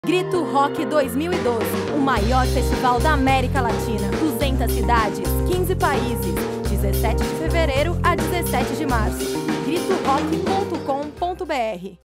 Grito Rock 2012, o maior festival da América Latina. 200 cidades, 15 países. 17 de fevereiro a 17 de março. GritoRock.com.br